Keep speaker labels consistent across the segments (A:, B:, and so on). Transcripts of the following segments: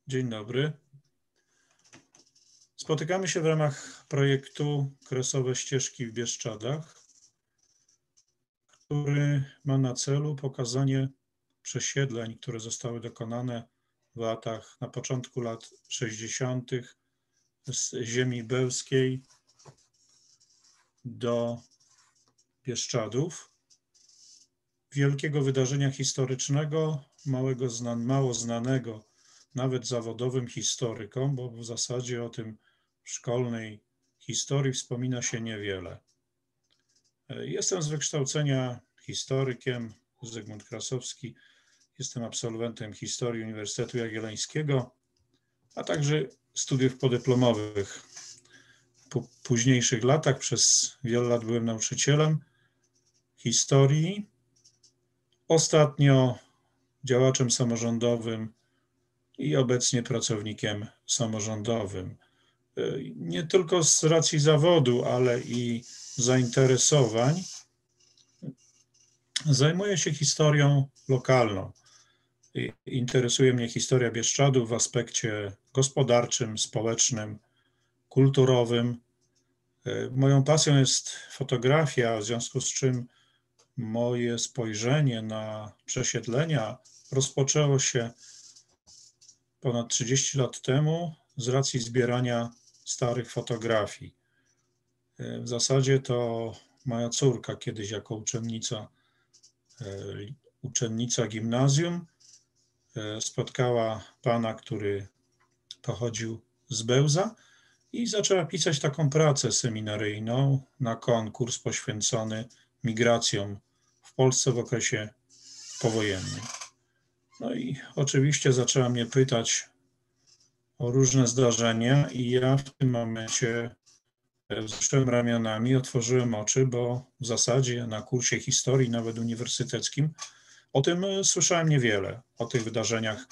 A: Dzień dobry. Spotykamy się w ramach projektu Kresowe Ścieżki w Bieszczadach, który ma na celu pokazanie przesiedleń, które zostały dokonane na początku lat 60. z ziemi bełskiej do Bieszczadów. Wielkiego wydarzenia historycznego, mało znanego nawet zawodowym historykom, bo w zasadzie o tym w szkolnej historii wspomina się niewiele. Jestem z wykształcenia historykiem, Zygmunt Krasowski. Jestem absolwentem historii Uniwersytetu Jagiellońskiego, a także studiów podyplomowych. Po późniejszych latach przez wiele lat byłem nauczycielem historii. Ostatnio działaczem samorządowym i obecnie pracownikiem samorządowym. Nie tylko z racji zawodu, ale i zainteresowań zajmuję się historią lokalną. Interesuje mnie historia Bieszczadów w aspekcie gospodarczym, społecznym, kulturowym. Moją pasją jest fotografia, w związku z czym moje spojrzenie na przesiedlenia rozpoczęło się ponad 30 lat temu z racji zbierania starych fotografii. W zasadzie to moja córka kiedyś jako uczennica gimnazjum spotkała pana, który pochodził z Bełza i zaczęła pisać taką pracę seminaryjną na konkurs poświęcony migracjom w Polsce w okresie powojennym. No i oczywiście zaczęła mnie pytać o różne zdarzenia i ja w tym momencie wzruszyłem ramionami, otworzyłem oczy, bo w zasadzie na kursie historii, nawet uniwersyteckim, o tym słyszałem niewiele, o tych wydarzeniach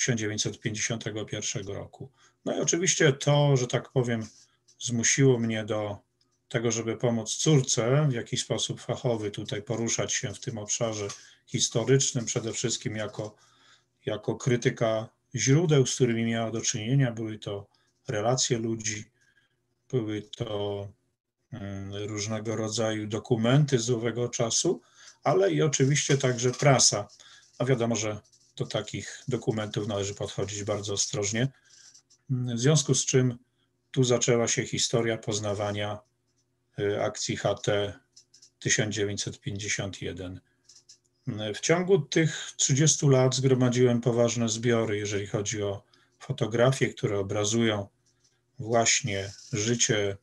A: 1951 roku. No i oczywiście to, że tak powiem, zmusiło mnie do tego, żeby pomóc córce w jakiś sposób fachowy tutaj poruszać się w tym obszarze historycznym, przede wszystkim jako krytyka źródeł, z którymi miała do czynienia. Były to relacje ludzi, były to różnego rodzaju dokumenty z owego czasu, ale i oczywiście także prasa. A wiadomo, że do takich dokumentów należy podchodzić bardzo ostrożnie. W związku z czym tu zaczęła się historia poznawania akcji HT 1951. W ciągu tych 30 lat zgromadziłem poważne zbiory, jeżeli chodzi o fotografie, które obrazują właśnie życie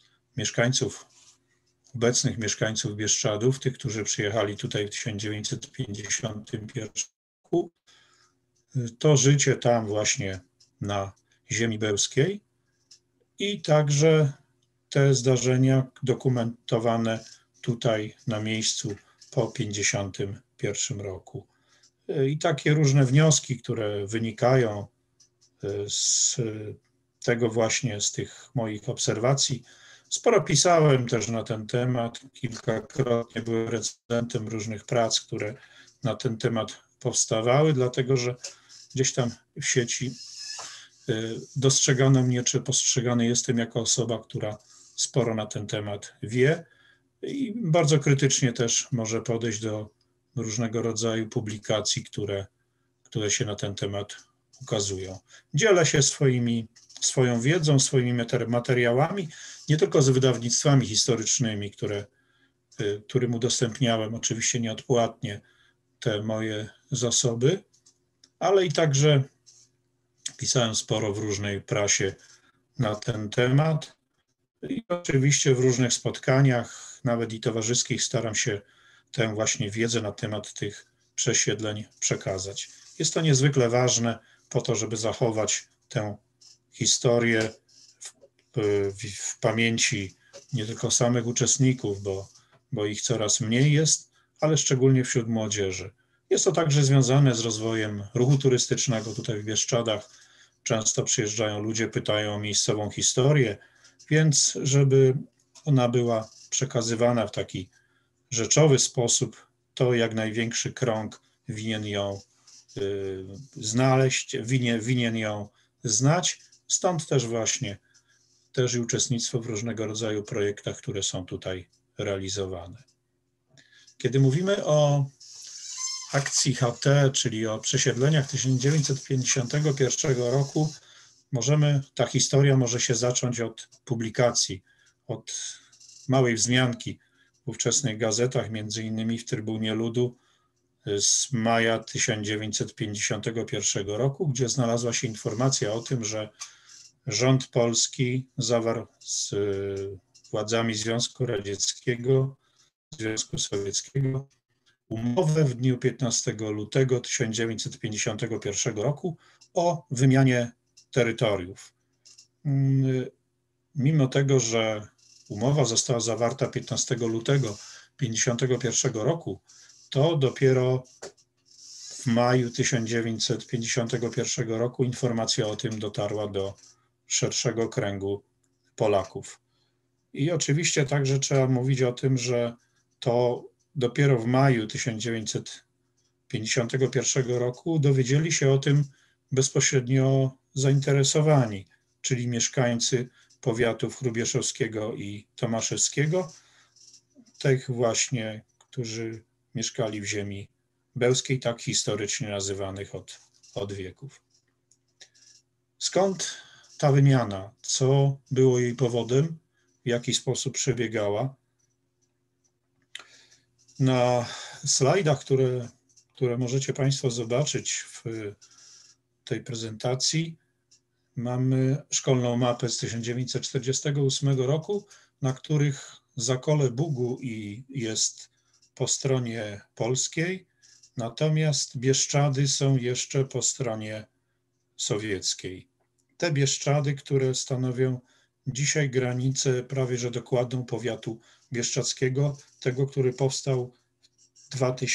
A: obecnych mieszkańców Bieszczadów, tych, którzy przyjechali tutaj w 1951 roku. To życie tam właśnie na ziemi bełskiej i także te zdarzenia dokumentowane tutaj na miejscu po 1951 roku. I takie różne wnioski, które wynikają z tego właśnie, z tych moich obserwacji. Sporo pisałem też na ten temat, kilkakrotnie byłem recenzentem różnych prac, które na ten temat powstawały, dlatego że gdzieś tam w sieci dostrzegano mnie, czy postrzegany jestem jako osoba, która sporo na ten temat wie i bardzo krytycznie też może podejść do różnego rodzaju publikacji, które się na ten temat ukazują. Dzielę się swoją wiedzą, swoimi materiałami, nie tylko z wydawnictwami historycznymi, którym udostępniałem oczywiście nieodpłatnie te moje zasoby, ale i także pisałem sporo w różnej prasie na ten temat i oczywiście w różnych spotkaniach, nawet i towarzyskich, staram się tę właśnie wiedzę na temat tych przesiedleń przekazać. Jest to niezwykle ważne po to, żeby zachować tę historię w pamięci nie tylko samych uczestników, bo ich coraz mniej jest, ale szczególnie wśród młodzieży. Jest to także związane z rozwojem ruchu turystycznego tutaj w Bieszczadach. Często przyjeżdżają ludzie, pytają o miejscową historię, więc żeby ona była przekazywana w taki rzeczowy sposób, to jak największy krąg winien ją znaleźć, winien ją znać. Stąd też właśnie też i uczestnictwo w różnego rodzaju projektach, które są tutaj realizowane. Kiedy mówimy o akcji HT, czyli o przesiedleniach 1951 roku, ta historia może się zacząć od publikacji, od małej wzmianki w ówczesnych gazetach, między innymi w Trybunie Ludu z maja 1951 roku, gdzie znalazła się informacja o tym, że rząd polski zawarł z władzami Związku Radzieckiego, Związku Sowieckiego umowę w dniu 15 lutego 1951 roku o wymianie terytoriów. Mimo tego, że umowa została zawarta 15 lutego 1951 roku, to dopiero w maju 1951 roku informacja o tym dotarła do szerszego kręgu Polaków. I oczywiście także trzeba mówić o tym, że to dopiero w maju 1951 roku dowiedzieli się o tym bezpośrednio zainteresowani, czyli mieszkańcy powiatów hrubieszowskiego i tomaszewskiego, tych właśnie, którzy mieszkali w ziemi bełskiej, tak historycznie nazywanych od wieków. Skąd ta wymiana? Co było jej powodem? W jaki sposób przebiegała? Na slajdach, które możecie Państwo zobaczyć w tej prezentacji, mamy szkolną mapę z 1948 roku, na których Zakole Bugu jest po stronie polskiej, natomiast Bieszczady są jeszcze po stronie sowieckiej. Te Bieszczady, które stanowią dzisiaj granicę prawie że dokładną powiatu bieszczadzkiego, tego, który powstał w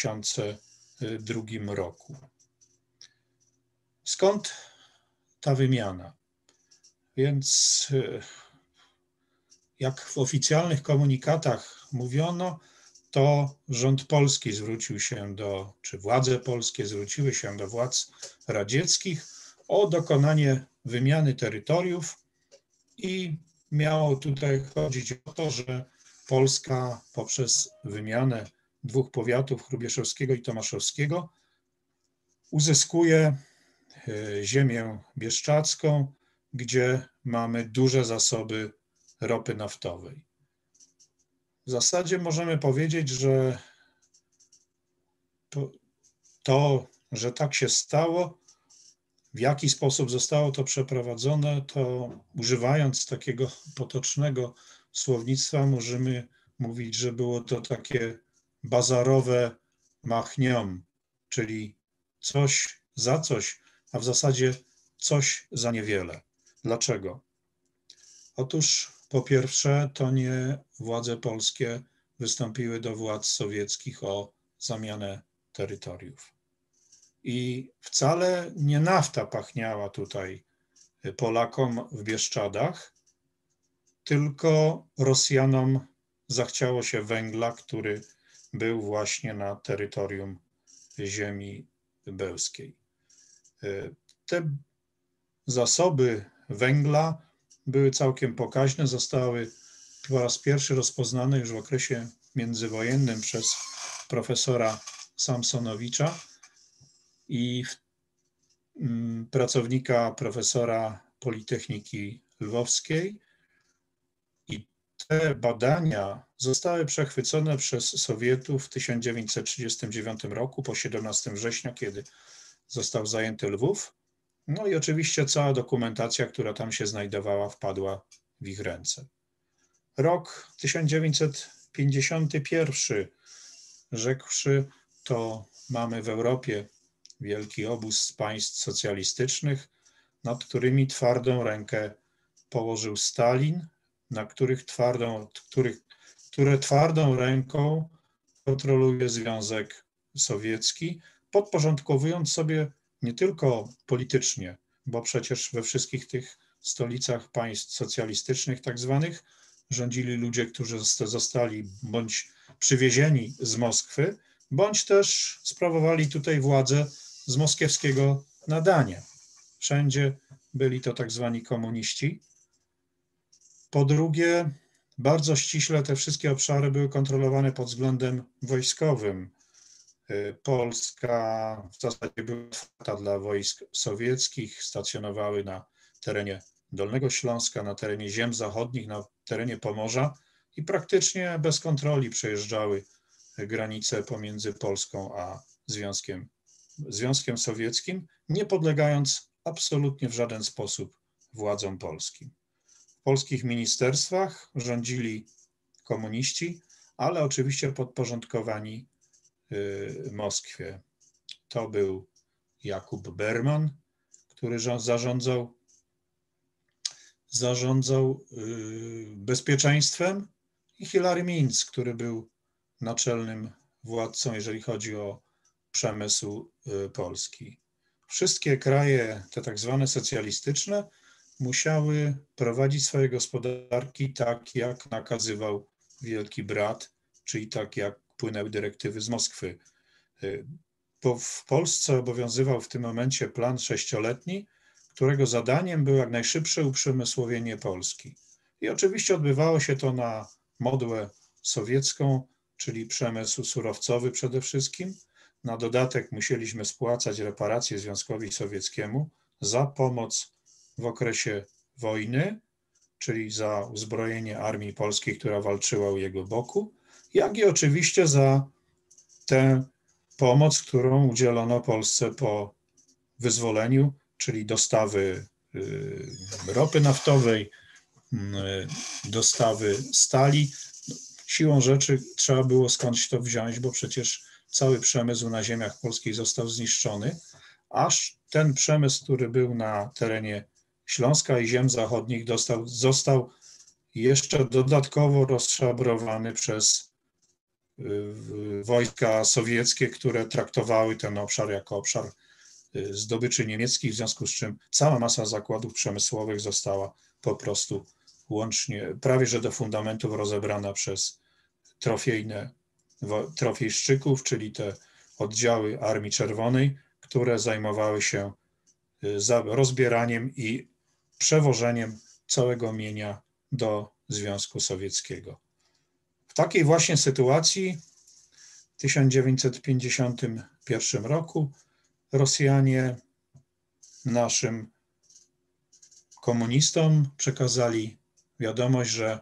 A: 2002 roku. Skąd ta wymiana? Więc jak w oficjalnych komunikatach mówiono, to rząd polski zwrócił się czy władze polskie zwróciły się do władz radzieckich o dokonanie wymiany terytoriów i miało tutaj chodzić o to, że Polska poprzez wymianę dwóch powiatów, hrubieszowskiego i tomaszowskiego, uzyskuje ziemię bieszczadzką, gdzie mamy duże zasoby ropy naftowej. W zasadzie możemy powiedzieć, że że tak się stało, w jaki sposób zostało to przeprowadzone, to używając takiego potocznego słownictwa możemy mówić, że było to takie bazarowe machniom, czyli coś za coś, a w zasadzie coś za niewiele. Dlaczego? Otóż po pierwsze, to nie władze polskie wystąpiły do władz sowieckich o zamianę terytoriów. I wcale nie nafta pachniała tutaj Polakom w Bieszczadach, tylko Rosjanom zachciało się węgla, który był właśnie na terytorium ziemi bełskiej. Te zasoby węgla były całkiem pokaźne, zostały po raz pierwszy rozpoznane już w okresie międzywojennym przez profesora Samsonowicza i pracownika profesora Politechniki Lwowskiej. I te badania zostały przechwycone przez Sowietów w 1939 roku, po 17 września, kiedy został zajęty Lwów. No i oczywiście cała dokumentacja, która tam się znajdowała, wpadła w ich ręce. Rok 1951, rzekłszy, to mamy w Europie wielki obóz państw socjalistycznych, nad którymi twardą rękę położył Stalin, które twardą ręką kontroluje Związek Sowiecki, podporządkowując sobie nie tylko politycznie, bo przecież we wszystkich tych stolicach państw socjalistycznych tak zwanych rządzili ludzie, którzy zostali bądź przywiezieni z Moskwy, bądź też sprawowali tutaj władzę z moskiewskiego nadania. Wszędzie byli to tak zwani komuniści. Po drugie, bardzo ściśle te wszystkie obszary były kontrolowane pod względem wojskowym. Polska w zasadzie była otwarta dla wojsk sowieckich, stacjonowały na terenie Dolnego Śląska, na terenie ziem zachodnich, na terenie Pomorza i praktycznie bez kontroli przejeżdżały granice pomiędzy Polską a Związkiem Sowieckim, nie podlegając absolutnie w żaden sposób władzom polskim. W polskich ministerstwach rządzili komuniści, ale oczywiście podporządkowani Moskwie. To był Jakub Berman, który zarządzał bezpieczeństwem, i Hilary Minc, który był naczelnym władcą, jeżeli chodzi o przemysł polski. Wszystkie kraje, te tak zwane socjalistyczne, musiały prowadzić swoje gospodarki tak, jak nakazywał Wielki Brat, czyli tak, jak płynęły dyrektywy z Moskwy. Bo w Polsce obowiązywał w tym momencie plan 6-letni, którego zadaniem było jak najszybsze uprzemysłowienie Polski. I oczywiście odbywało się to na modłę sowiecką, czyli przemysł surowcowy przede wszystkim. Na dodatek musieliśmy spłacać reparacje Związkowi Sowieckiemu za pomoc w okresie wojny, czyli za uzbrojenie armii polskiej, która walczyła u jego boku, jak i oczywiście za tę pomoc, którą udzielono Polsce po wyzwoleniu, czyli dostawy ropy naftowej, dostawy stali. Siłą rzeczy trzeba było skądś to wziąć, bo przecież cały przemysł na ziemiach polskich został zniszczony, aż ten przemysł, który był na terenie Śląska i ziem zachodnich, został jeszcze dodatkowo rozszabrowany przez wojska sowieckie, które traktowały ten obszar jako obszar zdobyczy niemieckich, w związku z czym cała masa zakładów przemysłowych została po prostu łącznie, prawie że do fundamentów rozebrana przez trofejszczyków, czyli te oddziały Armii Czerwonej, które zajmowały się rozbieraniem i przewożeniem całego mienia do Związku Sowieckiego. W takiej właśnie sytuacji w 1951 roku Rosjanie naszym komunistom przekazali wiadomość, że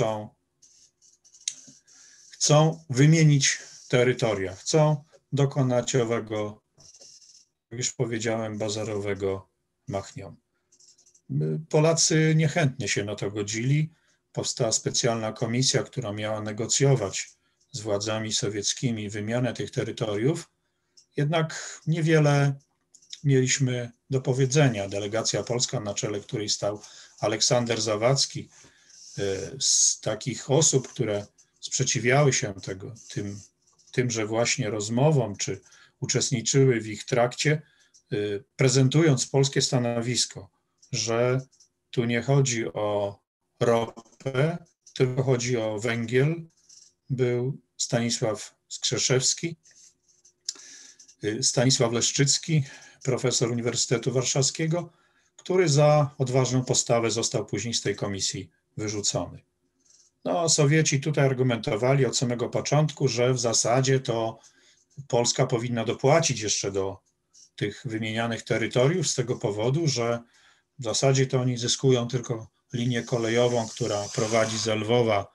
A: chcą wymienić terytoria, chcą dokonać owego, jak już powiedziałem, bazarowego machnią. Polacy niechętnie się na to godzili. Powstała specjalna komisja, która miała negocjować z władzami sowieckimi wymianę tych terytoriów. Jednak niewiele mieliśmy do powiedzenia. Delegacja polska, na czele której stał Aleksander Zawadzki, z takich osób, które sprzeciwiały się tymże właśnie rozmowom, czy uczestniczyły w ich trakcie, prezentując polskie stanowisko, że tu nie chodzi o ropę, tylko chodzi o węgiel, był Stanisław Skrzeszewski, Stanisław Leszczycki, profesor Uniwersytetu Warszawskiego, który za odważną postawę został później z tej komisji wyrzucony. No, Sowieci tutaj argumentowali od samego początku, że w zasadzie to Polska powinna dopłacić jeszcze do tych wymienianych terytoriów z tego powodu, że w zasadzie to oni zyskują tylko linię kolejową, która prowadzi z Lwowa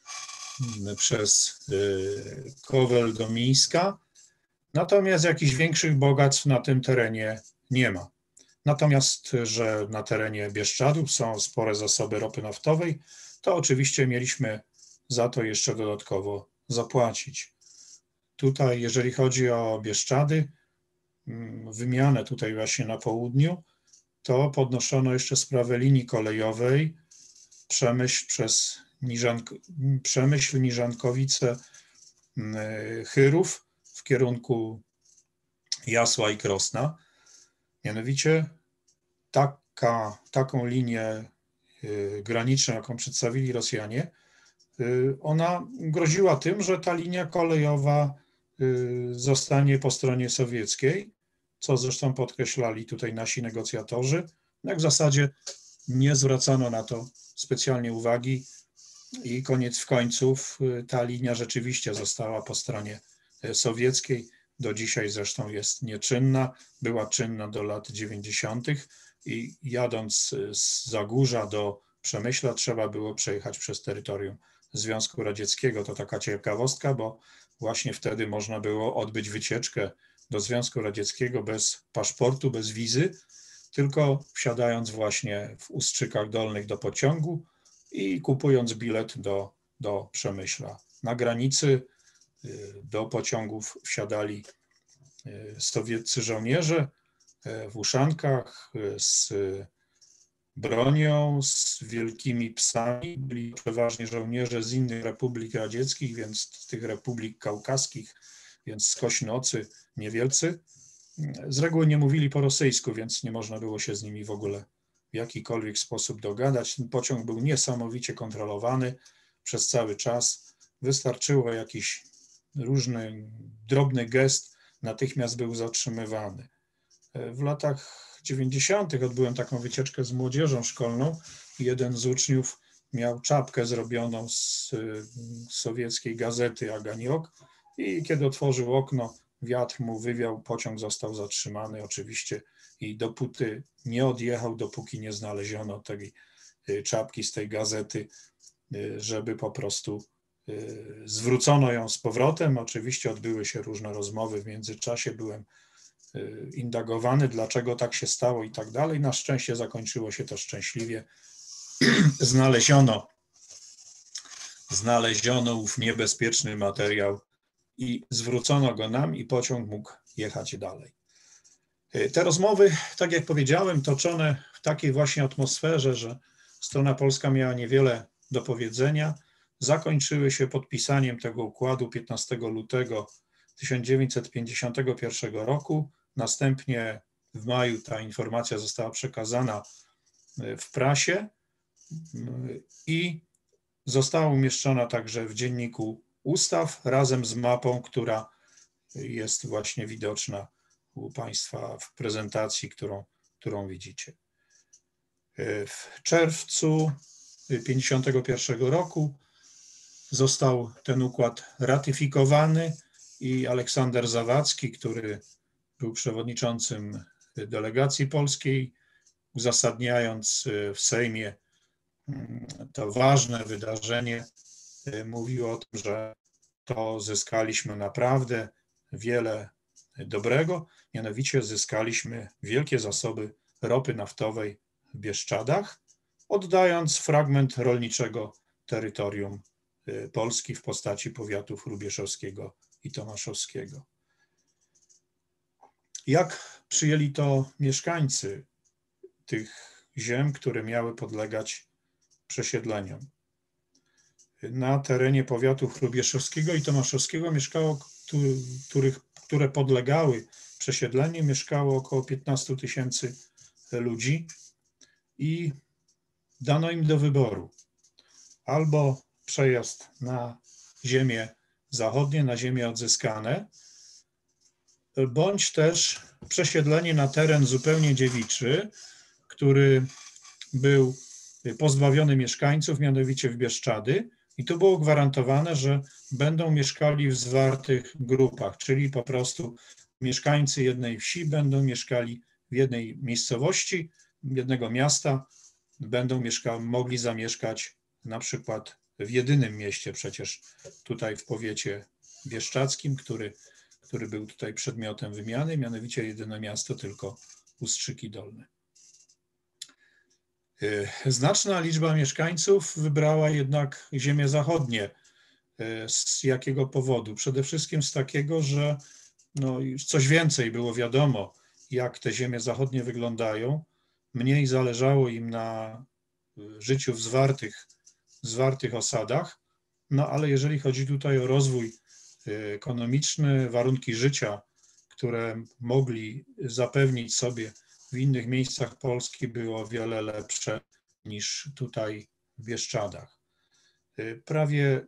A: przez Kowel do Mińska, natomiast jakichś większych bogactw na tym terenie nie ma. Natomiast, że na terenie Bieszczadów są spore zasoby ropy naftowej, to oczywiście mieliśmy za to jeszcze dodatkowo zapłacić. Tutaj, jeżeli chodzi o Bieszczady, wymianę tutaj właśnie na południu, to podnoszono jeszcze sprawę linii kolejowej Przemyśl, Niżankowice, Chyrów w kierunku Jasła i Krosna. Mianowicie taką linię graniczną, jaką przedstawili Rosjanie, ona groziła tym, że ta linia kolejowa zostanie po stronie sowieckiej, co zresztą podkreślali tutaj nasi negocjatorzy, Jak w zasadzie nie zwracano na to specjalnie uwagi i koniec końców ta linia rzeczywiście została po stronie sowieckiej. Do dzisiaj zresztą jest nieczynna, była czynna do lat 90. i jadąc z Zagórza do Przemyśla trzeba było przejechać przez terytorium Związku Radzieckiego. To taka ciekawostka, bo właśnie wtedy można było odbyć wycieczkę do Związku Radzieckiego bez paszportu, bez wizy, tylko wsiadając właśnie w Ustrzykach Dolnych do pociągu i kupując bilet do Przemyśla. Na granicy do pociągów wsiadali sowieccy żołnierze w uszankach, z bronią, z wielkimi psami. Byli przeważnie żołnierze z innych republik radzieckich, więc z tych republik kaukaskich, więc skośnocy, niewielcy. Z reguły nie mówili po rosyjsku, więc nie można było się z nimi w ogóle w jakikolwiek sposób dogadać. Ten pociąg był niesamowicie kontrolowany przez cały czas. Wystarczyło jakiś różny drobny gest, natychmiast był zatrzymywany. W latach 90. odbyłem taką wycieczkę z młodzieżą szkolną. Jeden z uczniów miał czapkę zrobioną z sowieckiej gazety Aganiok i kiedy otworzył okno, wiatr mu wywiał, pociąg został zatrzymany oczywiście i dopóty nie odjechał, dopóki nie znaleziono tej czapki z tej gazety, żeby po prostu zwrócono ją z powrotem. Oczywiście odbyły się różne rozmowy w międzyczasie, byłem indagowany, dlaczego tak się stało i tak dalej. Na szczęście zakończyło się to szczęśliwie. Znaleziono ów niebezpieczny materiał i zwrócono go nam i pociąg mógł jechać dalej. Te rozmowy, tak jak powiedziałem, toczone w takiej właśnie atmosferze, że strona polska miała niewiele do powiedzenia, zakończyły się podpisaniem tego układu 15 lutego 1951 roku. Następnie w maju ta informacja została przekazana w prasie i została umieszczona także w Dzienniku Ustaw razem z mapą, która jest właśnie widoczna u Państwa w prezentacji, którą widzicie. W czerwcu 1951 roku został ten układ ratyfikowany i Aleksander Zawadzki, który był przewodniczącym delegacji polskiej, uzasadniając w Sejmie to ważne wydarzenie, mówił o tym, że to zyskaliśmy naprawdę wiele dobrego, mianowicie zyskaliśmy wielkie zasoby ropy naftowej w Bieszczadach, oddając fragment rolniczego terytorium Polski w postaci powiatów lubieszowskiego i tomaszowskiego. Jak przyjęli to mieszkańcy tych ziem, które miały podlegać przesiedleniom? Na terenie powiatów lubieszowskiego i tomaszowskiego mieszkało, które podlegały przesiedleniu, mieszkało około 15 000 ludzi i dano im do wyboru albo przejazd na ziemie zachodnie, na ziemie odzyskane, bądź też przesiedlenie na teren zupełnie dziewiczy, który był pozbawiony mieszkańców, mianowicie w Bieszczady, i tu było gwarantowane, że będą mieszkali w zwartych grupach, czyli po prostu mieszkańcy jednej wsi będą mieszkali w jednej miejscowości, jednego miasta, będą mogli zamieszkać na przykład w jedynym mieście przecież tutaj w powiecie bieszczadzkim, który był tutaj przedmiotem wymiany, mianowicie jedyne miasto tylko Ustrzyki Dolne. Znaczna liczba mieszkańców wybrała jednak ziemie zachodnie. Z jakiego powodu? Przede wszystkim z takiego, że już coś więcej było wiadomo, jak te ziemie zachodnie wyglądają. Mniej zależało im na życiu w zwartych osadach, ale jeżeli chodzi tutaj o rozwój ekonomiczny, warunki życia, które mogli zapewnić sobie w innych miejscach Polski, było o wiele lepsze niż tutaj w Bieszczadach. Prawie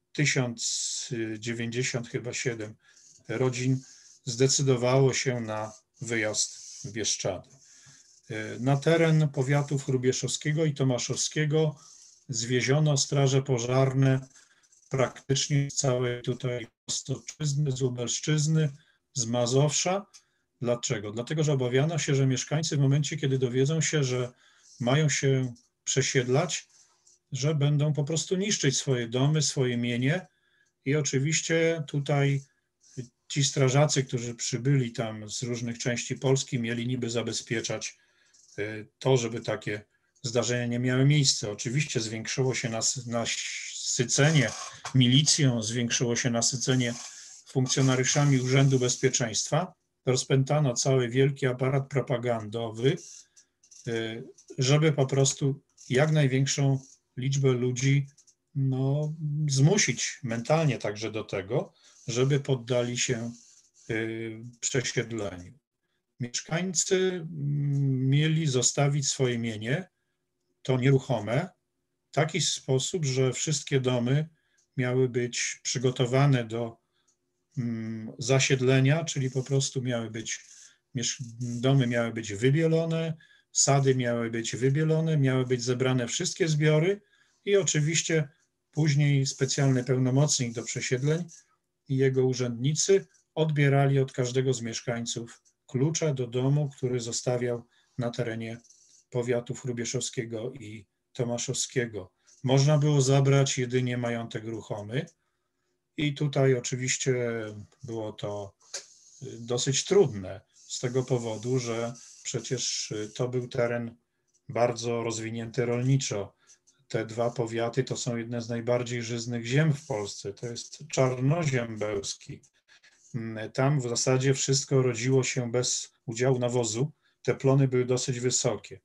A: 1097 rodzin zdecydowało się na wyjazd w Bieszczady. Na teren powiatów hrubieszowskiego i tomaszowskiego zwieziono straże pożarne praktycznie z całej tutaj Ostoczyzny, z Lubelszczyzny, z Mazowsza. Dlaczego? Dlatego, że obawiano się, że mieszkańcy w momencie, kiedy dowiedzą się, że mają się przesiedlać, że będą po prostu niszczyć swoje domy, swoje mienie. I oczywiście tutaj ci strażacy, którzy przybyli tam z różnych części Polski, mieli niby zabezpieczać to, żeby takie zdarzenia nie miały miejsca. Oczywiście zwiększyło się nasycenie milicją, zwiększyło się nasycenie funkcjonariuszami Urzędu Bezpieczeństwa. Rozpętano cały wielki aparat propagandowy, żeby po prostu jak największą liczbę ludzi zmusić mentalnie także do tego, żeby poddali się przesiedleniu. Mieszkańcy mieli zostawić swoje mienie, to nieruchome, w taki sposób, że wszystkie domy miały być przygotowane do zasiedlenia, czyli po prostu domy miały być wybielone, sady miały być wybielone, miały być zebrane wszystkie zbiory i oczywiście później specjalny pełnomocnik do przesiedleń i jego urzędnicy odbierali od każdego z mieszkańców klucze do domu, który zostawiał na terenie powiatów hrubieszowskiego i tomaszowskiego. Można było zabrać jedynie majątek ruchomy i tutaj oczywiście było to dosyć trudne z tego powodu, że przecież to był teren bardzo rozwinięty rolniczo. Te dwa powiaty to są jedne z najbardziej żyznych ziem w Polsce. To jest czarnoziem bełski. Tam w zasadzie wszystko rodziło się bez udziału nawozu. Te plony były dosyć wysokie.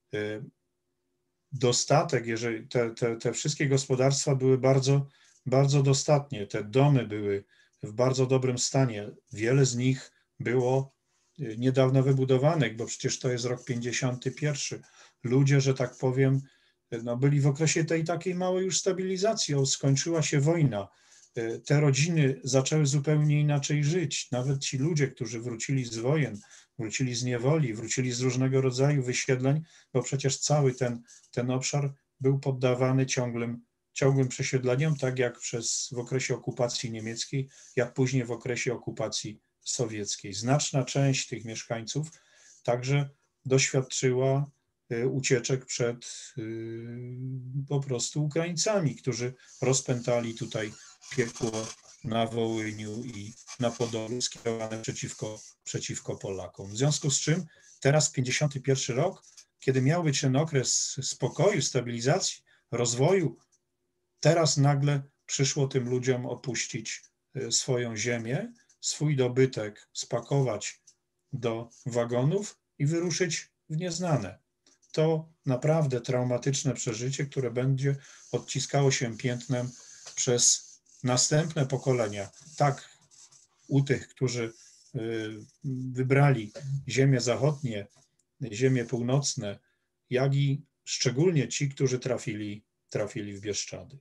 A: Dostatek, jeżeli te wszystkie gospodarstwa były bardzo, bardzo dostatnie. Te domy były w bardzo dobrym stanie. Wiele z nich było niedawno wybudowanych, bo przecież to jest rok 51. Ludzie, że tak powiem, byli w okresie tej takiej małej już stabilizacji. Skończyła się wojna. Te rodziny zaczęły zupełnie inaczej żyć. Nawet ci ludzie, którzy wrócili z wojen, wrócili z niewoli, wrócili z różnego rodzaju wysiedleń, bo przecież cały ten obszar był poddawany ciągłym przesiedleniom, tak jak w okresie okupacji niemieckiej, jak później w okresie okupacji sowieckiej. Znaczna część tych mieszkańców także doświadczyła ucieczek przed po prostu Ukraińcami, którzy rozpętali tutaj piekło na Wołyniu i na Podolu skierowane przeciwko Polakom. W związku z czym teraz 51 rok, kiedy miał być ten okres spokoju, stabilizacji, rozwoju, teraz nagle przyszło tym ludziom opuścić swoją ziemię, swój dobytek spakować do wagonów i wyruszyć w nieznane. To naprawdę traumatyczne przeżycie, które będzie odciskało się piętnem przez następne pokolenia. Tak u tych, którzy wybrali ziemie zachodnie, ziemie północne, jak i szczególnie ci, którzy trafili w Bieszczady.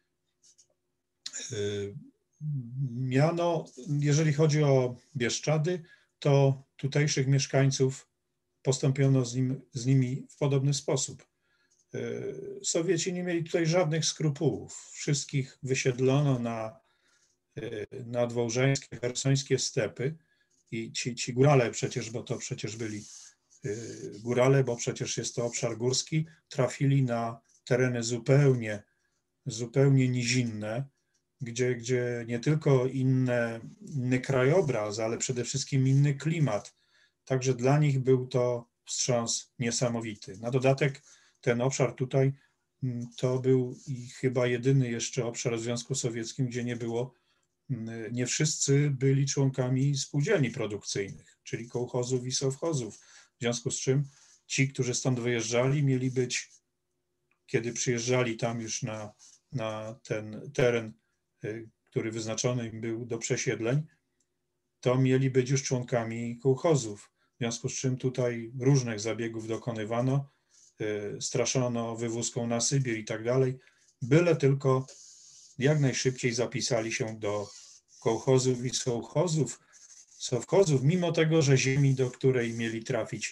A: Miano, jeżeli chodzi o Bieszczady, to tutejszych mieszkańców postąpiono z nimi w podobny sposób. Sowieci nie mieli tutaj żadnych skrupułów. Wszystkich wysiedlono na nadwołżańskie, chersońskie stepy i ci górale przecież, bo to przecież byli górale, bo przecież jest to obszar górski, trafili na tereny zupełnie nizinne, gdzie nie tylko inny krajobraz, ale przede wszystkim inny klimat. Także dla nich był to wstrząs niesamowity. Na dodatek ten obszar tutaj to był chyba jedyny jeszcze obszar w Związku Sowieckim, gdzie nie wszyscy byli członkami spółdzielni produkcyjnych, czyli kołchozów i sowchozów. W związku z czym ci, którzy stąd wyjeżdżali, mieli być, kiedy przyjeżdżali tam już na ten teren, który wyznaczony im był do przesiedleń, to mieli być już członkami kołchozów. W związku z czym tutaj różnych zabiegów dokonywano, straszono wywózką na Sybir i tak dalej, byle tylko jak najszybciej zapisali się do kołchozów i sowchozów, mimo tego, że ziemi, do której mieli trafić,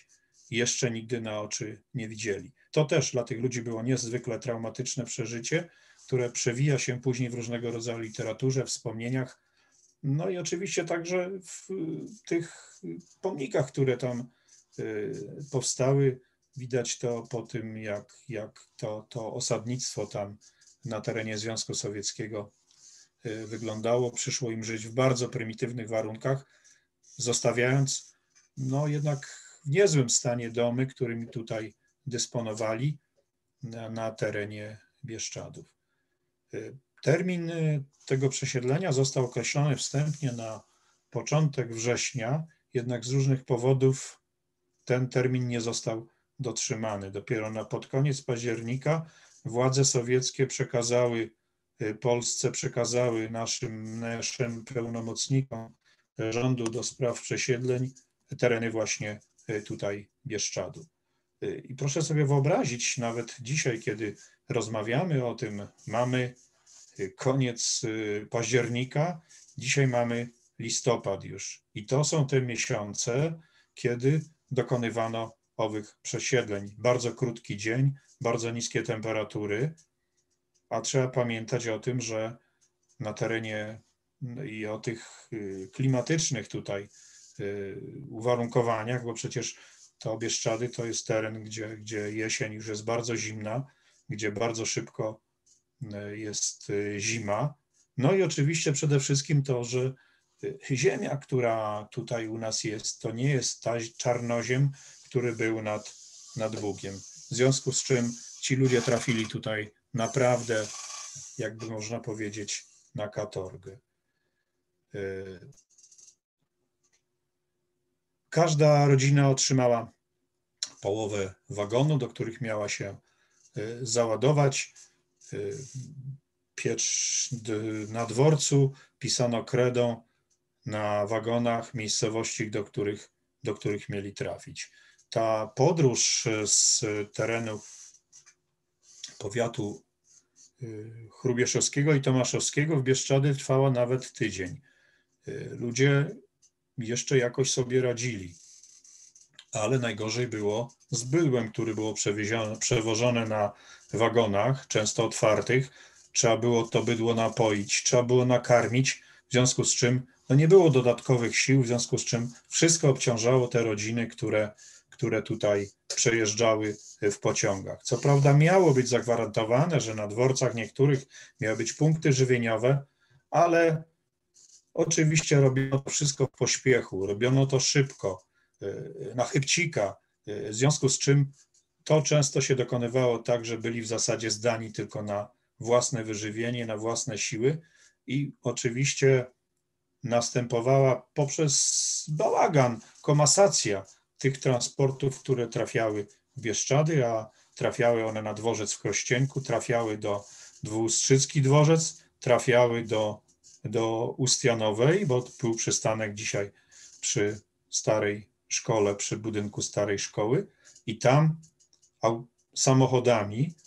A: jeszcze nigdy na oczy nie widzieli. To też dla tych ludzi było niezwykle traumatyczne przeżycie, które przewija się później w różnego rodzaju literaturze, wspomnieniach, no i oczywiście także w tych pomnikach, które tam powstały. Widać to po tym, jak to osadnictwo tam na terenie Związku Sowieckiego wyglądało. Przyszło im żyć w bardzo prymitywnych warunkach, zostawiając no jednak w niezłym stanie domy, którymi tutaj dysponowali na terenie Bieszczadów. Termin tego przesiedlenia został określony wstępnie na początek września, jednak z różnych powodów ten termin nie został dotrzymany. Dopiero pod koniec października władze sowieckie przekazały Polsce, przekazały naszym pełnomocnikom rządu do spraw przesiedleń tereny właśnie tutaj Bieszczadu. I proszę sobie wyobrazić, nawet dzisiaj, kiedy rozmawiamy o tym, mamy koniec października, dzisiaj mamy listopad już. I to są te miesiące, kiedy dokonywano owych przesiedleń. Bardzo krótki dzień, bardzo niskie temperatury, a trzeba pamiętać o tym, że na terenie i o tych klimatycznych tutaj uwarunkowaniach, bo przecież to Bieszczady to jest teren, gdzie jesień już jest bardzo zimna, gdzie bardzo szybko jest zima. No i oczywiście przede wszystkim to, że ziemia, która tutaj u nas jest, to nie jest ta czarnoziem, który był nad Bugiem. W związku z czym ci ludzie trafili tutaj naprawdę, jakby można powiedzieć, na katorgę. Każda rodzina otrzymała połowę wagonu, do których miała się załadować. Na dworcu pisano kredą na wagonach miejscowości, do których mieli trafić. Ta podróż z terenu powiatu chrubieszowskiego i tomaszowskiego w Bieszczady trwała nawet tydzień. Ludzie jeszcze jakoś sobie radzili, ale najgorzej było z bydłem, który było przewożone na wagonach, często otwartych. Trzeba było to bydło napoić, trzeba było nakarmić, w związku z czym no nie było dodatkowych sił, w związku z czym wszystko obciążało te rodziny, które tutaj przejeżdżały w pociągach. Co prawda miało być zagwarantowane, że na dworcach niektórych miały być punkty żywieniowe, ale oczywiście robiono to wszystko w pośpiechu, robiono to szybko, na chybcika, w związku z czym to często się dokonywało tak, że byli w zasadzie zdani tylko na własne wyżywienie, na własne siły i oczywiście następowała poprzez bałagan komasacja tych transportów, które trafiały w Bieszczady, a trafiały one na dworzec w Krościenku, trafiały do Dwustrzycki dworzec, trafiały do Ustianowej, bo był przystanek dzisiaj przy starej szkole, przy budynku starej szkoły i tam samochodami,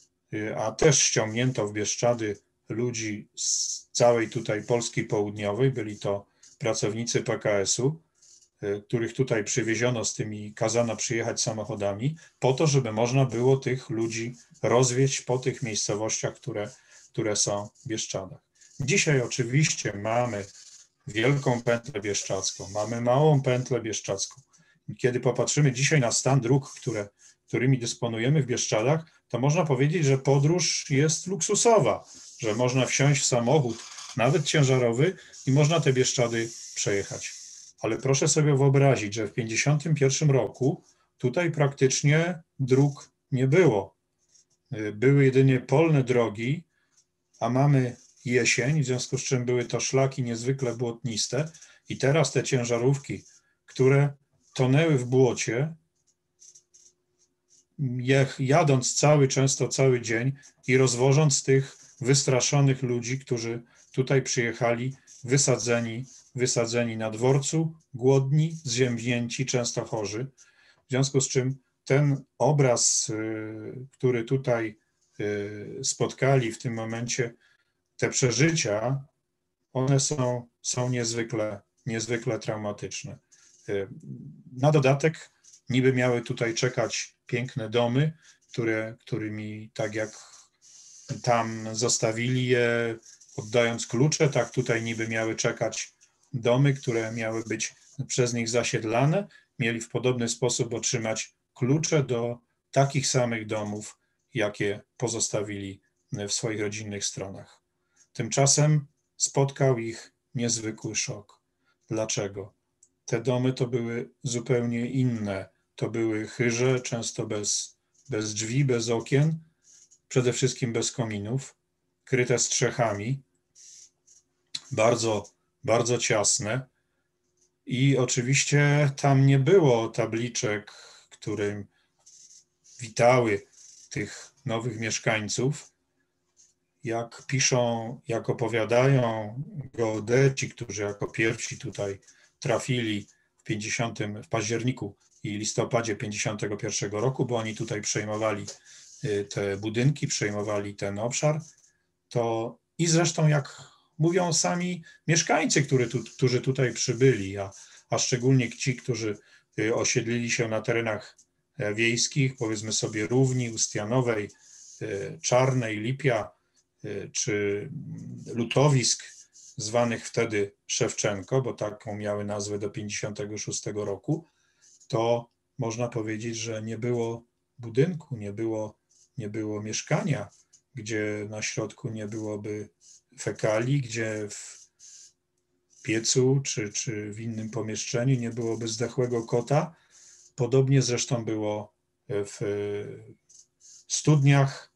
A: a też ściągnięto w Bieszczady ludzi z całej tutaj Polski Południowej, byli to pracownicy PKS-u, których tutaj przywieziono z tymi, kazano przyjechać samochodami, po to, żeby można było tych ludzi rozwieźć po tych miejscowościach, które są w Bieszczadach. Dzisiaj oczywiście mamy wielką pętlę bieszczadzką, mamy małą pętlę bieszczadzką. Kiedy popatrzymy dzisiaj na stan dróg, którymi dysponujemy w Bieszczadach, to można powiedzieć, że podróż jest luksusowa, że można wsiąść w samochód, nawet ciężarowy, i można te Bieszczady przejechać. Ale proszę sobie wyobrazić, że w 1951 roku tutaj praktycznie dróg nie było. Były jedynie polne drogi, a mamy jesień, w związku z czym były to szlaki niezwykle błotniste i teraz te ciężarówki, które tonęły w błocie, jadąc często cały dzień i rozwożąc tych wystraszonych ludzi, którzy tutaj przyjechali, wysadzeni na dworcu, głodni, zziębnięci, często chorzy. W związku z czym ten obraz, który tutaj spotkali w tym momencie, te przeżycia, one są niezwykle traumatyczne. Na dodatek niby miały tutaj czekać piękne domy, którymi tak jak tam zostawili je, oddając klucze, tak tutaj niby miały czekać domy, które miały być przez nich zasiedlane, mieli w podobny sposób otrzymać klucze do takich samych domów, jakie pozostawili w swoich rodzinnych stronach. Tymczasem spotkał ich niezwykły szok. Dlaczego? Te domy to były zupełnie inne. To były chyże, często bez drzwi, bez okien, przede wszystkim bez kominów, kryte strzechami, bardzo, bardzo ciasne. I oczywiście tam nie było tabliczek, którym witały tych nowych mieszkańców. Jak piszą, jak opowiadają geodeci, którzy jako pierwsi tutaj trafili w październiku i listopadzie 1951 roku, bo oni tutaj przejmowali te budynki, przejmowali ten obszar, to i zresztą jak mówią sami mieszkańcy, którzy tutaj przybyli, a szczególnie ci, którzy osiedlili się na terenach wiejskich, powiedzmy sobie Równi, Ustianowej, Czarnej, Lipia, czy lutowisk zwanych wtedy Szewczenko, bo taką miały nazwę do 1956 roku, to można powiedzieć, że nie było budynku, nie było mieszkania, gdzie na środku nie byłoby fekali, gdzie w piecu czy w innym pomieszczeniu nie byłoby zdechłego kota. Podobnie zresztą było w studniach.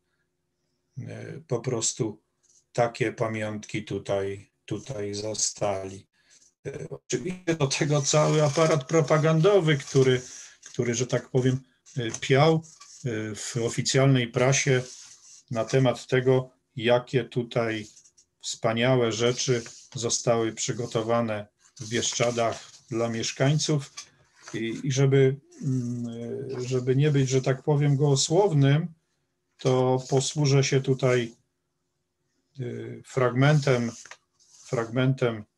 A: Po prostu takie pamiątki tutaj zastali. Oczywiście do tego cały aparat propagandowy, który, że tak powiem, piał w oficjalnej prasie na temat tego, jakie tutaj wspaniałe rzeczy zostały przygotowane w Bieszczadach dla mieszkańców i żeby nie być, że tak powiem, gołosłownym, to posłużę się tutaj fragmentem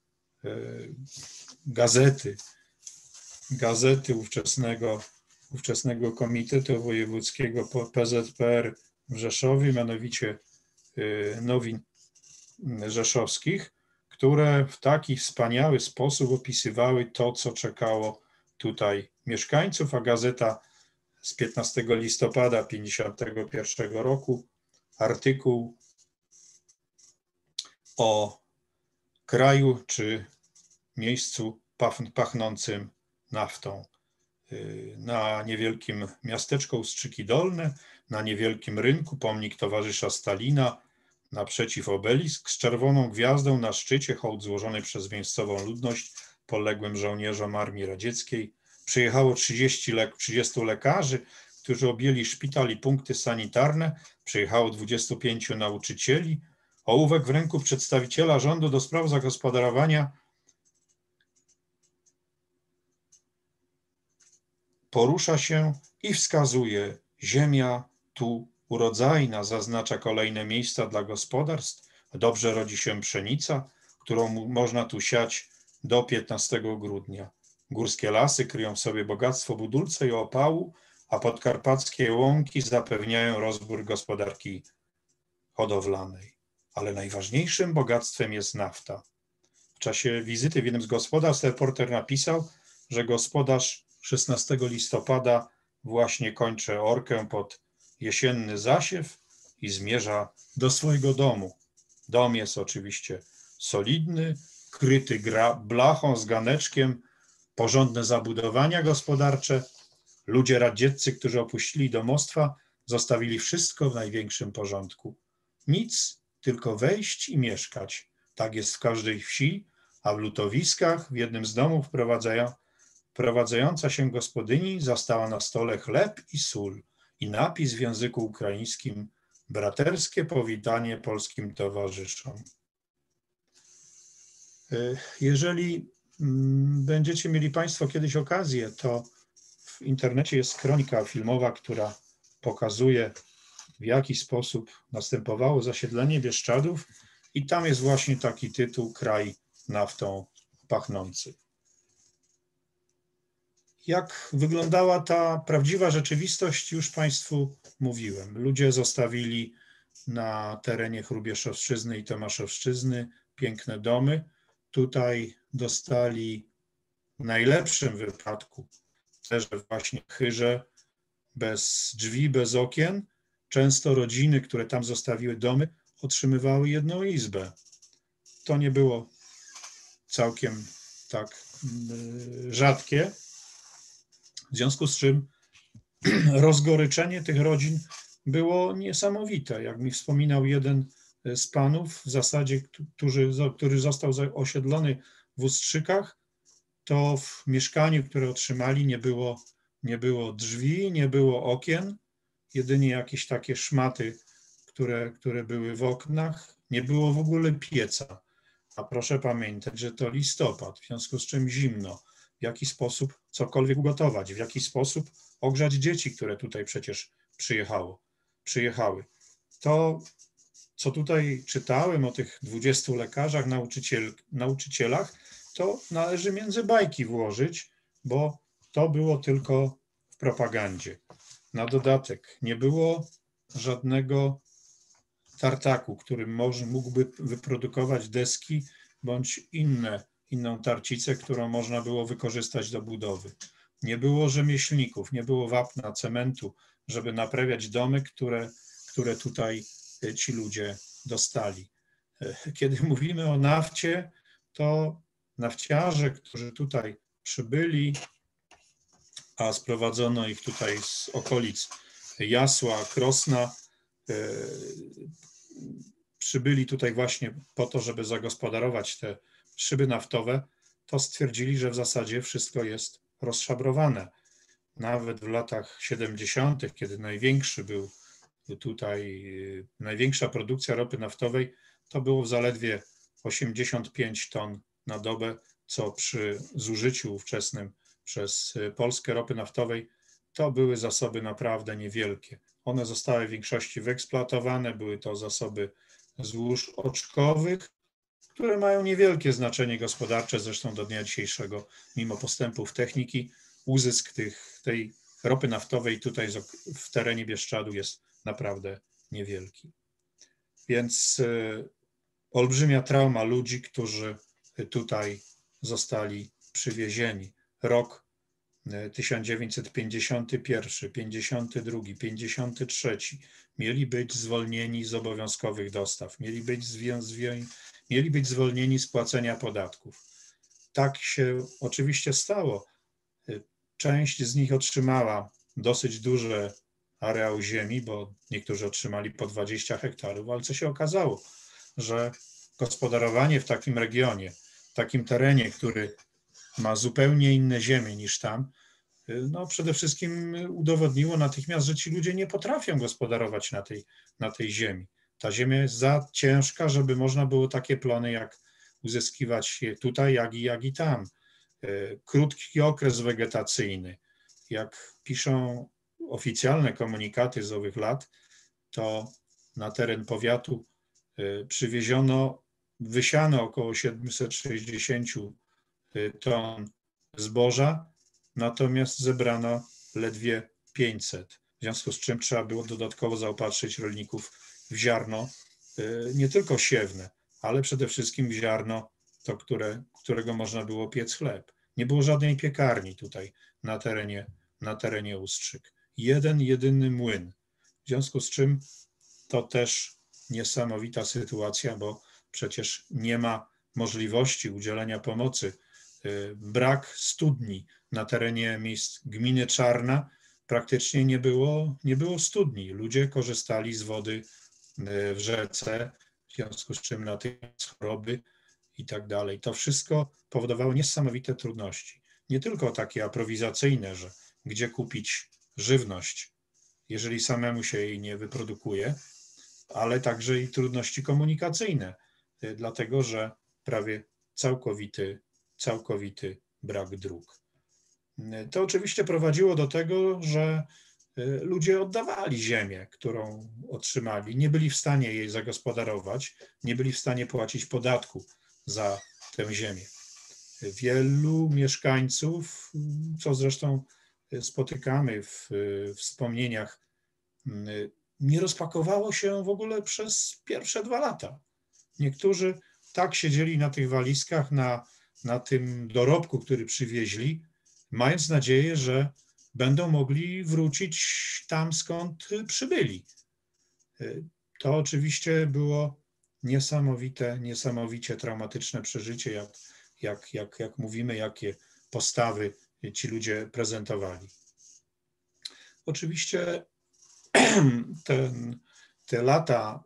A: gazety ówczesnego Komitetu Wojewódzkiego PZPR w Rzeszowie, mianowicie Nowin Rzeszowskich, które w taki wspaniały sposób opisywały to, co czekało tutaj mieszkańców, a gazeta z 15 listopada 1951 roku, artykuł o kraju czy miejscu pachnącym naftą. Na niewielkim miasteczku Ustrzyki Dolne, na niewielkim rynku pomnik towarzysza Stalina, naprzeciw obelisk z czerwoną gwiazdą na szczycie, hołd złożony przez miejscową ludność poległym żołnierzom Armii Radzieckiej. Przyjechało 30 lekarzy, którzy objęli szpital i punkty sanitarne. Przyjechało 25 nauczycieli. Ołówek w ręku przedstawiciela rządu do spraw zagospodarowania porusza się i wskazuje: ziemia tu urodzajna, zaznacza kolejne miejsca dla gospodarstw. Dobrze rodzi się pszenica, którą można tu siać do 15 grudnia. Górskie lasy kryją w sobie bogactwo budulca i opału, a podkarpackie łąki zapewniają rozwój gospodarki hodowlanej. Ale najważniejszym bogactwem jest nafta. W czasie wizyty w jednym z gospodarstw reporter napisał, że gospodarz 16 listopada właśnie kończy orkę pod jesienny zasiew i zmierza do swojego domu. Dom jest oczywiście solidny, kryty blachą z ganeczkiem, porządne zabudowania gospodarcze. Ludzie radzieccy, którzy opuścili domostwa, zostawili wszystko w największym porządku. Nic, tylko wejść i mieszkać. Tak jest w każdej wsi, a w lutowiskach w jednym z domów prowadzająca się gospodyni zastała na stole chleb i sól i napis w języku ukraińskim: braterskie powitanie polskim towarzyszom. Jeżeli będziecie mieli Państwo kiedyś okazję, to w internecie jest kronika filmowa, która pokazuje, w jaki sposób następowało zasiedlenie Bieszczadów, i tam jest właśnie taki tytuł: Kraj naftą pachnący. Jak wyglądała ta prawdziwa rzeczywistość, już Państwu mówiłem. Ludzie zostawili na terenie Hrubieszowszczyzny i Tomaszowszczyzny piękne domy. Tutaj dostali w najlepszym wypadku też właśnie chyrze bez drzwi, bez okien. Często rodziny, które tam zostawiły domy, otrzymywały jedną izbę. To nie było całkiem tak rzadkie, w związku z czym rozgoryczenie tych rodzin było niesamowite. Jak mi wspominał jeden z panów, w zasadzie, który został osiedlony w Ustrzykach, to w mieszkaniu, które otrzymali, nie było drzwi, nie było okien, jedynie jakieś takie szmaty, które były w oknach, nie było w ogóle pieca. A proszę pamiętać, że to listopad, w związku z czym zimno. W jaki sposób cokolwiek ugotować, w jaki sposób ogrzać dzieci, które tutaj przecież przyjechały. To, co tutaj czytałem o tych 20 lekarzach, nauczycielach, to należy między bajki włożyć, bo to było tylko w propagandzie. Na dodatek nie było żadnego tartaku, który mógłby wyprodukować deski bądź inną tarcicę, którą można było wykorzystać do budowy. Nie było rzemieślników, nie było wapna, cementu, żeby naprawiać domy, które tutaj ci ludzie dostali. Kiedy mówimy o nafcie, to nafciarze, którzy tutaj przybyli, a sprowadzono ich tutaj z okolic Jasła, Krosna, przybyli tutaj właśnie po to, żeby zagospodarować te szyby naftowe, to stwierdzili, że w zasadzie wszystko jest rozszabrowane. Nawet w latach 70., kiedy największa produkcja ropy naftowej, to było zaledwie 85 ton na dobę, co przy zużyciu ówczesnym przez Polskę ropy naftowej, to były zasoby naprawdę niewielkie. One zostały w większości wyeksploatowane, były to zasoby złóż oczkowych, które mają niewielkie znaczenie gospodarcze, zresztą do dnia dzisiejszego, mimo postępów techniki, uzysk tej ropy naftowej tutaj w terenie Bieszczadu jest naprawdę niewielki. Więc olbrzymia trauma ludzi, którzy tutaj zostali przywiezieni. Rok 1951, 52, 53 mieli być zwolnieni z obowiązkowych dostaw, mieli być zwolnieni z płacenia podatków. Tak się oczywiście stało. Część z nich otrzymała dosyć duży areał ziemi, bo niektórzy otrzymali po 20 hektarów, ale co się okazało, że gospodarowanie w takim regionie, w takim terenie, który ma zupełnie inne ziemie niż tam, no przede wszystkim udowodniło natychmiast, że ci ludzie nie potrafią gospodarować na tej ziemi. Ta ziemia jest za ciężka, żeby można było takie plony jak uzyskiwać tutaj, jak i tam. Krótki okres wegetacyjny. Jak piszą oficjalne komunikaty z owych lat, to na teren powiatu wysiano około 760 ton zboża, natomiast zebrano ledwie 500, w związku z czym trzeba było dodatkowo zaopatrzyć rolników w ziarno, nie tylko siewne, ale przede wszystkim w ziarno, to którego można było piec chleb. Nie było żadnej piekarni tutaj na terenie Ustrzyk. Jedyny młyn. W związku z czym to też niesamowita sytuacja, bo przecież nie ma możliwości udzielenia pomocy. Brak studni na terenie miejsc gminy Czarna, praktycznie nie było studni. Ludzie korzystali z wody w rzece, w związku z czym natychmiast choroby i tak dalej. To wszystko powodowało niesamowite trudności. Nie tylko takie aprowizacyjne, że gdzie kupić żywność, jeżeli samemu się jej nie wyprodukuje, ale także i trudności komunikacyjne, dlatego że prawie całkowity brak dróg. To oczywiście prowadziło do tego, że ludzie oddawali ziemię, którą otrzymali, nie byli w stanie jej zagospodarować, nie byli w stanie płacić podatku za tę ziemię. Wielu mieszkańców, co zresztą spotykamy w wspomnieniach, nie rozpakowało się w ogóle przez pierwsze 2 lata. Niektórzy tak siedzieli na tych walizkach, na tym dorobku, który przywieźli, mając nadzieję, że będą mogli wrócić tam, skąd przybyli. To oczywiście było niesamowicie traumatyczne przeżycie, jak mówimy, jakie postawy ci ludzie prezentowali. Oczywiście te lata,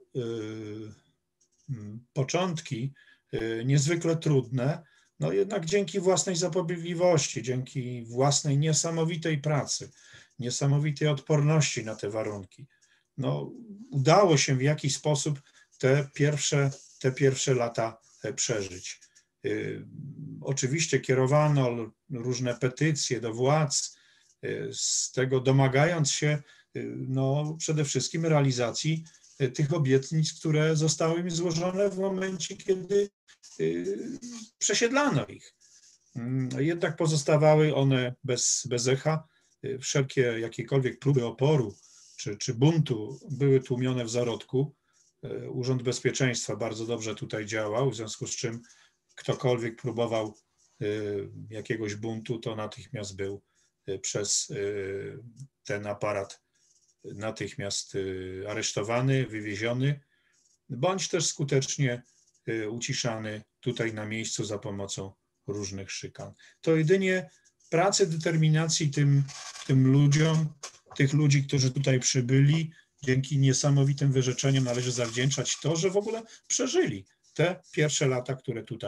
A: początki niezwykle trudne, no jednak dzięki własnej zapobieżliwości, dzięki własnej niesamowitej pracy, niesamowitej odporności na te warunki, no, udało się w jakiś sposób te pierwsze lata przeżyć. Oczywiście kierowano różne petycje do władz, z tego domagając się no, przede wszystkim realizacji tych obietnic, które zostały mi złożone w momencie, kiedy przesiedlano ich. Jednak pozostawały one bez echa. Wszelkie jakiekolwiek próby oporu czy buntu były tłumione w zarodku. Urząd Bezpieczeństwa bardzo dobrze tutaj działał, w związku z czym ktokolwiek próbował jakiegoś buntu, to natychmiast był przez ten aparat natychmiast aresztowany, wywieziony, bądź też skutecznie uciszany tutaj na miejscu za pomocą różnych szykan. To jedynie pracy, determinacji tym ludziom, tych ludzi, którzy tutaj przybyli, dzięki niesamowitym wyrzeczeniom należy zawdzięczać to, że w ogóle przeżyli te pierwsze lata,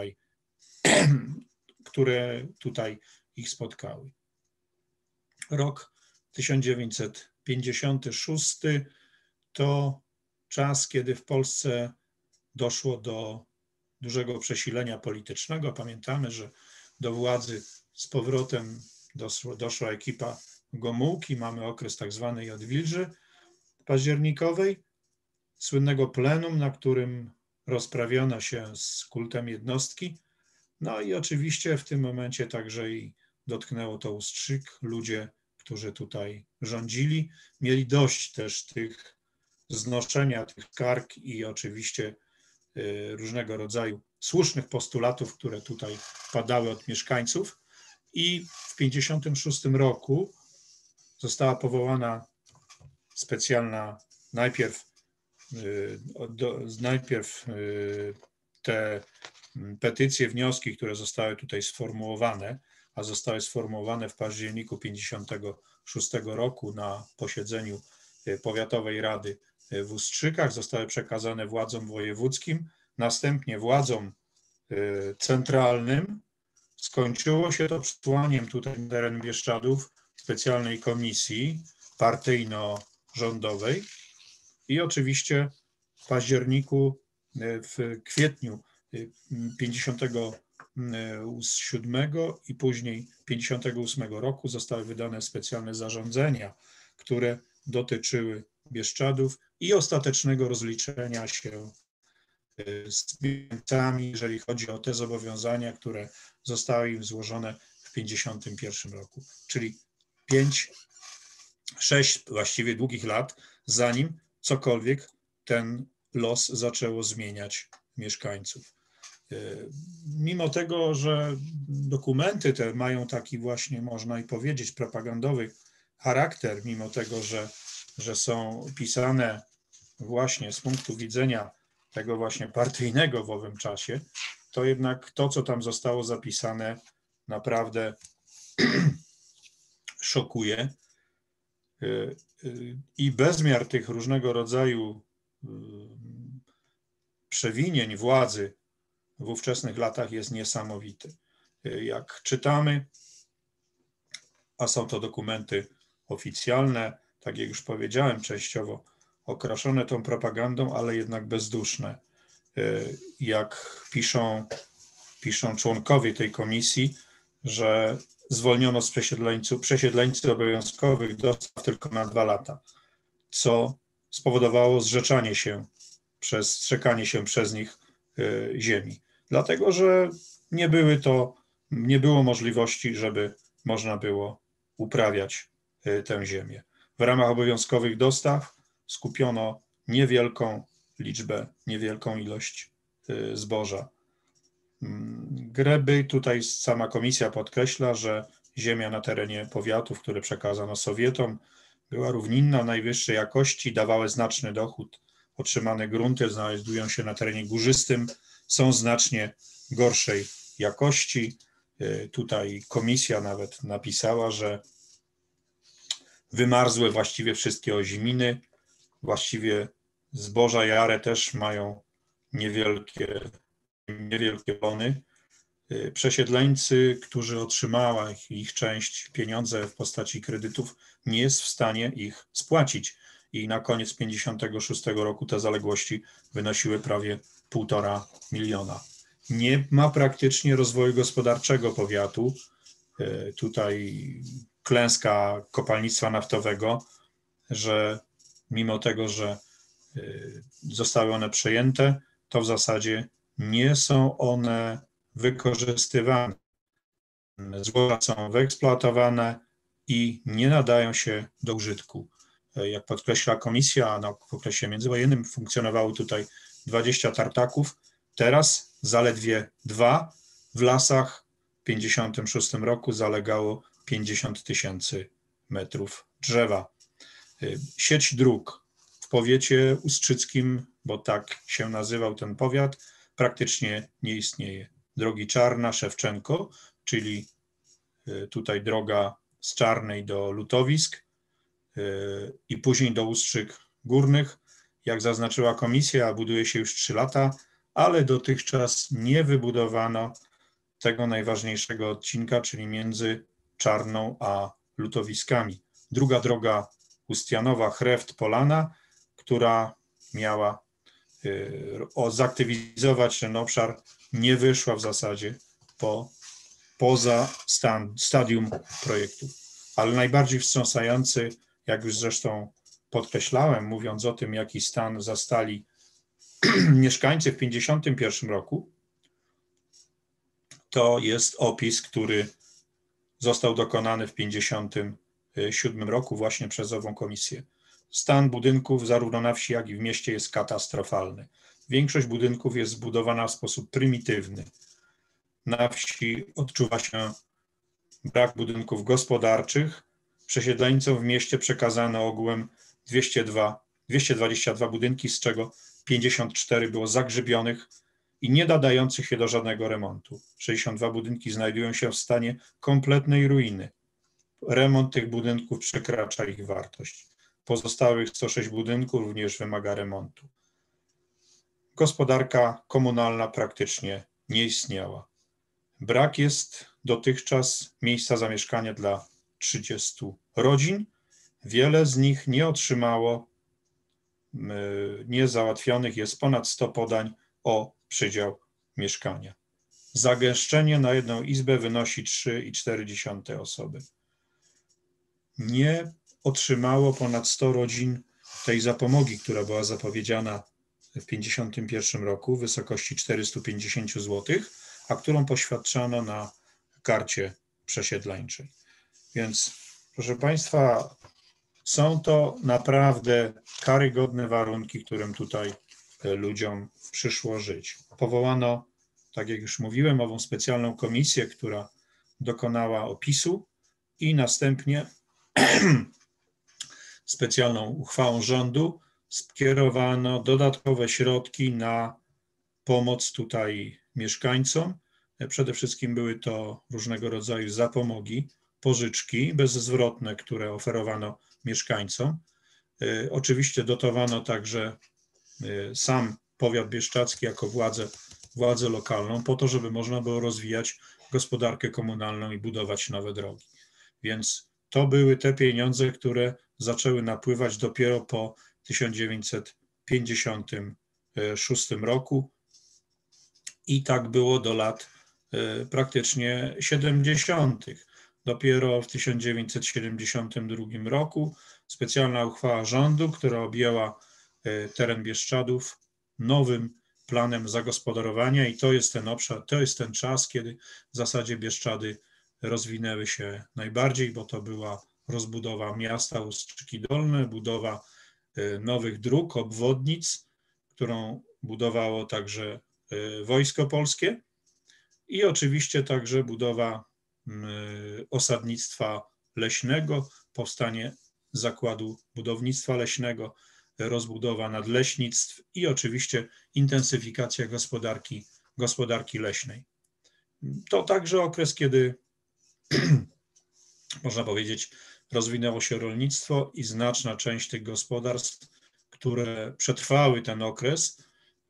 A: które tutaj ich spotkały. Rok 1956 to czas, kiedy w Polsce doszło do dużego przesilenia politycznego. Pamiętamy, że do władzy z powrotem doszła ekipa Gomułki, mamy okres tak zwanej odwilży październikowej, słynnego plenum, na którym rozprawiono się z kultem jednostki. No i oczywiście w tym momencie także i dotknęło to Ustrzyk. Ludzie, którzy tutaj rządzili, mieli dość też znoszenia tych skarg i oczywiście różnego rodzaju słusznych postulatów, które tutaj padały od mieszkańców. I w 1956 roku została powołana specjalna, najpierw te petycje, wnioski, które zostały tutaj sformułowane, a zostały sformułowane w październiku 1956 roku na posiedzeniu Powiatowej Rady w Ustrzykach, zostały przekazane władzom wojewódzkim, następnie władzom centralnym. Skończyło się to przesłaniem tutaj na teren Bieszczadów specjalnej komisji partyjno-rządowej i oczywiście w październiku, w kwietniu 1957 i później 1958 roku zostały wydane specjalne zarządzenia, które dotyczyły Bieszczadów i ostatecznego rozliczenia się z mieszkańcami, jeżeli chodzi o te zobowiązania, które zostały im złożone w 1951 roku, czyli 6 właściwie długich lat, zanim cokolwiek ten los zaczęło zmieniać mieszkańców. Mimo tego, że dokumenty te mają taki właśnie, można i powiedzieć, propagandowy charakter, mimo tego, że są pisane właśnie z punktu widzenia tego właśnie partyjnego w owym czasie, to jednak to, co tam zostało zapisane, naprawdę szokuje. I bezmiar tych różnego rodzaju przewinień władzy w ówczesnych latach jest niesamowity. Jak czytamy, a są to dokumenty oficjalne, tak jak już powiedziałem, częściowo okraszone tą propagandą, ale jednak bezduszne. Jak piszą członkowie tej komisji, że zwolniono z przesiedleńców obowiązkowych dostaw tylko na 2 lata, co spowodowało zrzekanie się przez nich ziemi. Dlatego, że nie były to nie było możliwości, żeby można było uprawiać tę ziemię. W ramach obowiązkowych dostaw skupiono niewielką ilość zboża. Gleby, tutaj sama komisja podkreśla, że ziemia na terenie powiatów, które przekazano Sowietom, była równinna, najwyższej jakości, dawały znaczny dochód. Otrzymane grunty znajdują się na terenie górzystym, są znacznie gorszej jakości. Tutaj komisja nawet napisała, że wymarzły właściwie wszystkie oziminy, właściwie zboża jare też mają niewielkie plony. Przesiedleńcy, którzy otrzymała ich część pieniądze w postaci kredytów, nie jest w stanie ich spłacić. I na koniec 1956 roku te zaległości wynosiły prawie 1,5 miliona. Nie ma praktycznie rozwoju gospodarczego powiatu. Tutaj klęska kopalnictwa naftowego, że mimo tego, że zostały one przejęte, to w zasadzie nie są one wykorzystywane. Złoża są wyeksploatowane i nie nadają się do użytku. Jak podkreśla komisja, w okresie międzywojennym funkcjonowało tutaj 20 tartaków, teraz zaledwie 2. W lasach w 1956 roku zalegało 50 000 metrów drzewa. Sieć dróg w powiecie ustrzyckim, bo tak się nazywał ten powiat, praktycznie nie istnieje. Drogi Czarna, Szewczenko, czyli tutaj droga z Czarnej do Lutowisk i później do Ustrzyk Górnych. Jak zaznaczyła komisja, buduje się już 3 lata, ale dotychczas nie wybudowano tego najważniejszego odcinka, czyli między Czarną a Lutowiskami. Druga droga Ustianowa, Chreft, Polana, która miała zaktywizować ten obszar, nie wyszła w zasadzie poza stadium projektu. Ale najbardziej wstrząsający, jak już zresztą podkreślałem, mówiąc o tym, jaki stan zastali mieszkańcy w 1951 roku, to jest opis, który został dokonany w 1957 roku właśnie przez ową komisję. Stan budynków zarówno na wsi, jak i w mieście jest katastrofalny. Większość budynków jest zbudowana w sposób prymitywny. Na wsi odczuwa się brak budynków gospodarczych. Przesiedleńcom w mieście przekazano ogółem 222 budynki, z czego 54 było zagrzybionych i nie nadających się do żadnego remontu. 62 budynki znajdują się w stanie kompletnej ruiny. Remont tych budynków przekracza ich wartość. Pozostałych 106 budynków również wymaga remontu. Gospodarka komunalna praktycznie nie istniała. Brak jest dotychczas miejsca zamieszkania dla 30 rodzin. Wiele z nich nie otrzymało, niezałatwionych jest ponad 100 podań o przydział mieszkania. Zagęszczenie na jedną izbę wynosi 3,4 osoby. Nie otrzymało ponad 100 rodzin tej zapomogi, która była zapowiedziana w 1951 roku w wysokości 450 zł, a którą poświadczano na karcie przesiedleńczej. Więc, proszę Państwa, są to naprawdę karygodne warunki, którym tutaj ludziom przyszło żyć. Powołano, tak jak już mówiłem, ową specjalną komisję, która dokonała opisu i następnie specjalną uchwałą rządu skierowano dodatkowe środki na pomoc tutaj mieszkańcom. Przede wszystkim były to różnego rodzaju zapomogi, pożyczki bezzwrotne, które oferowano mieszkańcom. Oczywiście dotowano także sam powiat bieszczadzki jako władzę lokalną po to, żeby można było rozwijać gospodarkę komunalną i budować nowe drogi. Więc to były te pieniądze, które zaczęły napływać dopiero po 1956 roku i tak było do lat praktycznie 70. Dopiero w 1972 roku specjalna uchwała rządu, która objęła teren Bieszczadów nowym planem zagospodarowania i to jest ten obszar, to jest ten czas, kiedy w zasadzie Bieszczady rozwinęły się najbardziej, bo to była rozbudowa miasta Ustrzyki Dolne, budowa nowych dróg, obwodnic, którą budowało także Wojsko Polskie i oczywiście także budowa osadnictwa leśnego, powstanie Zakładu Budownictwa Leśnego, rozbudowa nadleśnictw i oczywiście intensyfikacja gospodarki leśnej. To także okres, kiedy można powiedzieć, rozwinęło się rolnictwo i znaczna część tych gospodarstw, które przetrwały ten okres,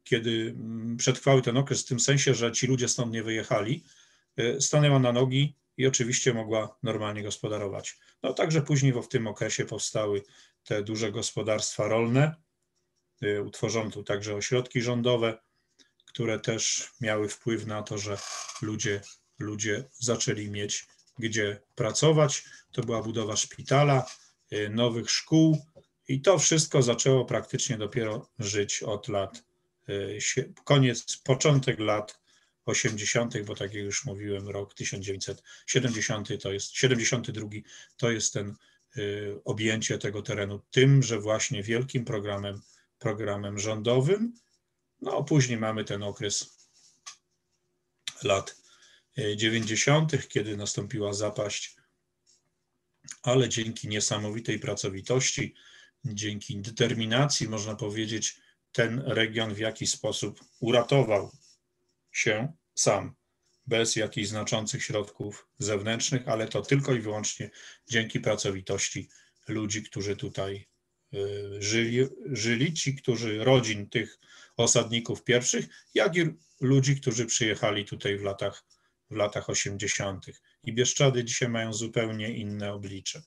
A: w tym sensie, że ci ludzie stąd nie wyjechali, stanęła na nogi i oczywiście mogła normalnie gospodarować. No także później w tym okresie powstały te duże gospodarstwa rolne, utworzono tu także ośrodki rządowe, które też miały wpływ na to, że ludzie zaczęli mieć gdzie pracować. To była budowa szpitala, nowych szkół i to wszystko zaczęło praktycznie dopiero żyć od lat, początek lat 80., bo tak jak już mówiłem, rok 1970 to jest 72, to jest ten objęcie tego terenu tymże właśnie wielkim programem rządowym. No później mamy ten okres lat 90., kiedy nastąpiła zapaść, ale dzięki niesamowitej pracowitości, dzięki determinacji, można powiedzieć, ten region w jakiś sposób uratował się sam, bez jakichś znaczących środków zewnętrznych, ale to tylko i wyłącznie dzięki pracowitości ludzi, którzy tutaj żyli, rodzin tych osadników pierwszych, jak i ludzi, którzy przyjechali tutaj w latach 80. I Bieszczady dzisiaj mają zupełnie inne oblicze.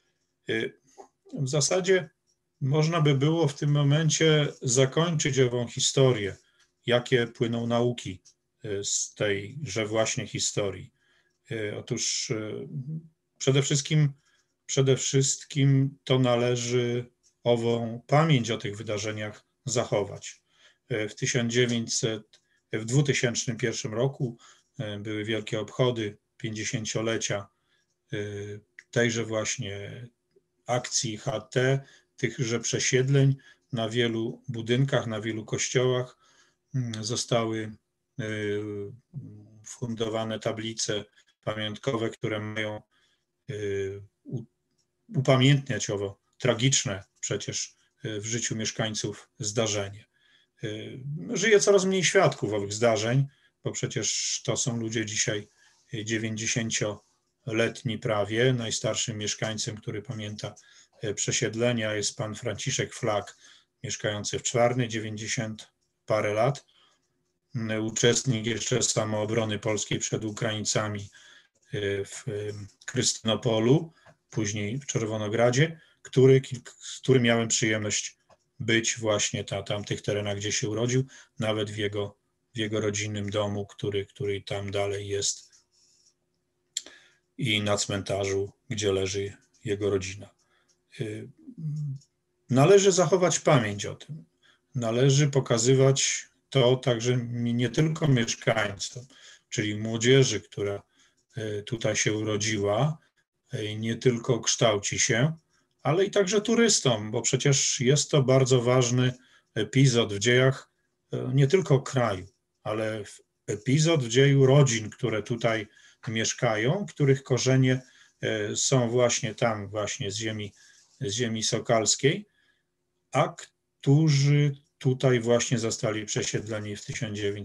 A: W zasadzie można by było w tym momencie zakończyć ową historię, jakie płyną nauki z tejże właśnie historii. Otóż przede wszystkim to należy ową pamięć o tych wydarzeniach zachować. W 2001 roku były wielkie obchody 50-lecia tejże właśnie akcji HT, tychże przesiedleń. Na wielu budynkach, na wielu kościołach zostały fundowane tablice pamiątkowe, które mają upamiętniać owo tragiczne przecież w życiu mieszkańców zdarzenie. Żyje coraz mniej świadków owych zdarzeń, bo przecież to są ludzie dzisiaj 90-letni prawie. Najstarszym mieszkańcem, który pamięta przesiedlenia, jest pan Franciszek Flak, mieszkający w Czwarnej, 90 parę lat. Uczestnik jeszcze samoobrony polskiej przed Ukraińcami w Krystynopolu, później w Czerwonogradzie, z którym miałem przyjemność być właśnie na tamtych terenach, gdzie się urodził, nawet w jego rodzinnym domu, który tam dalej jest, i na cmentarzu, gdzie leży jego rodzina. Należy zachować pamięć o tym. Należy pokazywać to także nie tylko mieszkańcom, czyli młodzieży, która tutaj się urodziła, nie tylko kształci się, ale i także turystom, bo przecież jest to bardzo ważny epizod w dziejach nie tylko kraju, ale epizod w dzieju rodzin, które tutaj mieszkają, których korzenie są właśnie tam, właśnie z ziemi sokalskiej, a którzy tutaj właśnie zostali przesiedleni w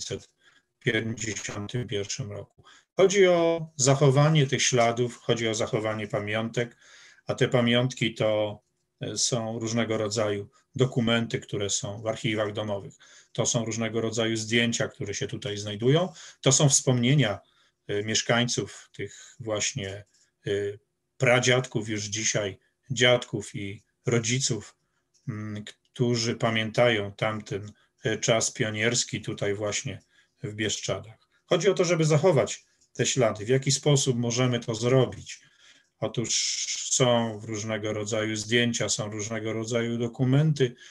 A: 1951 roku. Chodzi o zachowanie tych śladów, chodzi o zachowanie pamiątek, a te pamiątki to są różnego rodzaju dokumenty, które są w archiwach domowych. To są różnego rodzaju zdjęcia, które się tutaj znajdują. To są wspomnienia mieszkańców, tych właśnie pradziadków już dzisiaj, dziadków i rodziców, którzy pamiętają tamten czas pionierski tutaj właśnie w Bieszczadach. Chodzi o to, żeby zachować te ślady. W jaki sposób możemy to zrobić? Otóż są różnego rodzaju zdjęcia, są różnego rodzaju dokumenty,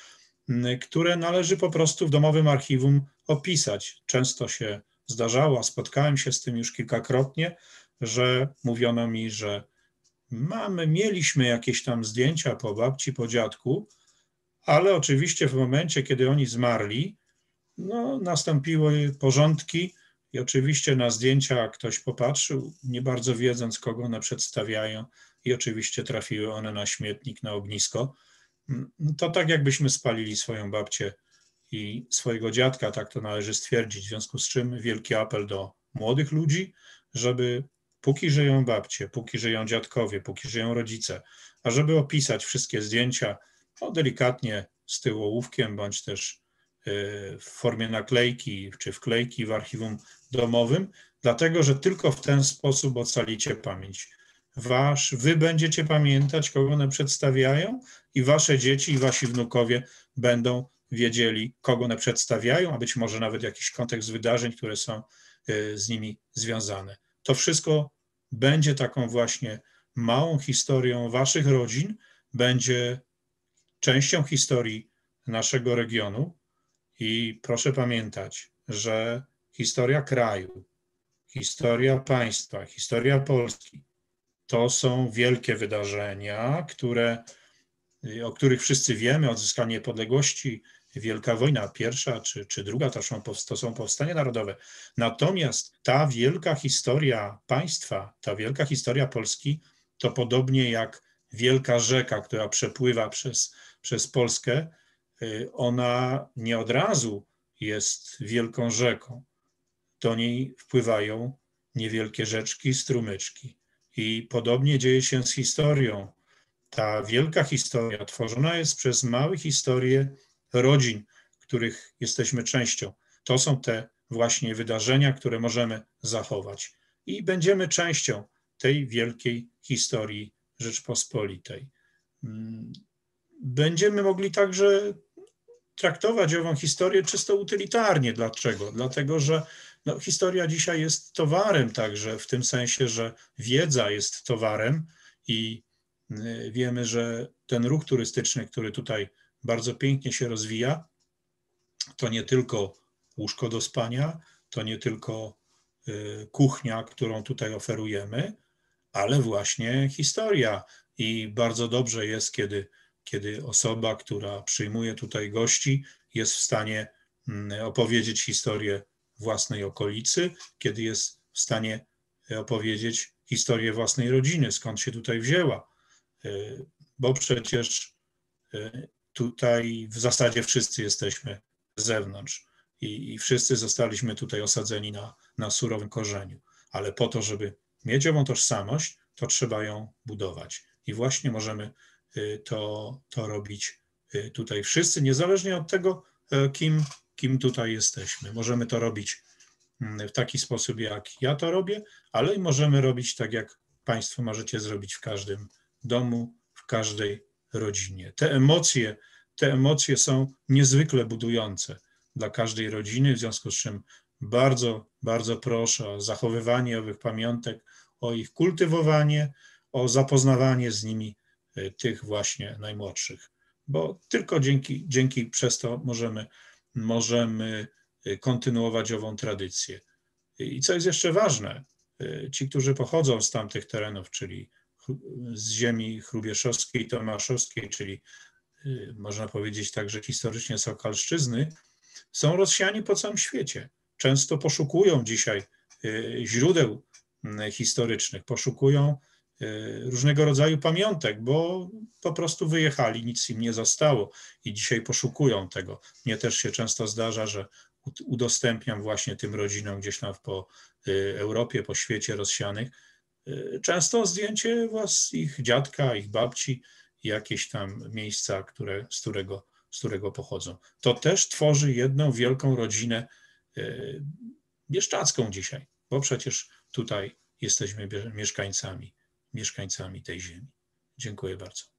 A: które należy po prostu w domowym archiwum opisać. Często się zdarzało, a spotkałem się z tym już kilkakrotnie, że mówiono mi, że mieliśmy jakieś tam zdjęcia po babci, po dziadku, ale oczywiście w momencie, kiedy oni zmarli, no, nastąpiły porządki i oczywiście na zdjęcia ktoś popatrzył, nie bardzo wiedząc, kogo one przedstawiają, i oczywiście trafiły one na śmietnik, na ognisko. To tak, jakbyśmy spalili swoją babcię i swojego dziadka, tak to należy stwierdzić. W związku z czym wielki apel do młodych ludzi, żeby póki żyją babcie, póki żyją dziadkowie, póki żyją rodzice, a żeby opisać wszystkie zdjęcia, delikatnie z tyłu ołówkiem, bądź też w formie naklejki czy wklejki w archiwum domowym, dlatego że tylko w ten sposób ocalicie pamięć. Wy będziecie pamiętać, kogo one przedstawiają, i wasze dzieci i wasi wnukowie będą wiedzieli, kogo one przedstawiają, a być może nawet jakiś kontekst wydarzeń, które są z nimi związane. To wszystko będzie taką właśnie małą historią waszych rodzin, będzie częścią historii naszego regionu i proszę pamiętać, że historia kraju, historia państwa, historia Polski to są wielkie wydarzenia, o których wszyscy wiemy: odzyskanie niepodległości, Wielka Wojna, pierwsza czy druga, to są powstania narodowe. Natomiast ta wielka historia państwa, ta wielka historia Polski, to podobnie jak wielka rzeka, która przepływa przez Polskę, ona nie od razu jest wielką rzeką. Do niej wpływają niewielkie rzeczki, strumyczki. I podobnie dzieje się z historią. Ta wielka historia tworzona jest przez małe historie rodzin, których jesteśmy częścią. To są te właśnie wydarzenia, które możemy zachować. I będziemy częścią tej wielkiej historii Rzeczpospolitej. Będziemy mogli także traktować ową historię czysto utylitarnie. Dlaczego? Dlatego, że historia dzisiaj jest towarem także, w tym sensie, że wiedza jest towarem i wiemy, że ten ruch turystyczny, który tutaj bardzo pięknie się rozwija, to nie tylko łóżko do spania, to nie tylko kuchnia, którą tutaj oferujemy, ale właśnie historia. I bardzo dobrze jest, kiedy osoba, która przyjmuje tutaj gości, jest w stanie opowiedzieć historię własnej okolicy, kiedy jest w stanie opowiedzieć historię własnej rodziny, skąd się tutaj wzięła. Bo przecież tutaj w zasadzie wszyscy jesteśmy z zewnątrz i wszyscy zostaliśmy tutaj osadzeni na surowym korzeniu. Ale po to, żeby mieć ową tożsamość, to trzeba ją budować. I właśnie możemy to robić tutaj wszyscy, niezależnie od tego, kim tutaj jesteśmy. Możemy to robić w taki sposób, jak ja to robię, ale i możemy robić tak, jak Państwo możecie zrobić w każdym domu, w każdej rodzinie. Te emocje są niezwykle budujące dla każdej rodziny, w związku z czym bardzo, bardzo proszę o zachowywanie owych pamiątek, o ich kultywowanie, o zapoznawanie z nimi tych właśnie najmłodszych, bo tylko dzięki przez to możemy kontynuować ową tradycję. I co jest jeszcze ważne, ci, którzy pochodzą z tamtych terenów, czyli z ziemi hrubieszowskiej, tomaszowskiej, czyli można powiedzieć także historycznie Sokalszczyzny, są rozsiani po całym świecie. Często poszukują dzisiaj źródeł historycznych, poszukują różnego rodzaju pamiątek, bo po prostu wyjechali, nic im nie zostało i dzisiaj poszukują tego. Mnie też się często zdarza, że udostępniam właśnie tym rodzinom gdzieś tam po Europie, po świecie rozsianych, często zdjęcie ich dziadka, ich babci, jakieś tam miejsca, z którego pochodzą. To też tworzy jedną wielką rodzinę bieszczacką dzisiaj, bo przecież tutaj jesteśmy mieszkańcami tej ziemi. Dziękuję bardzo.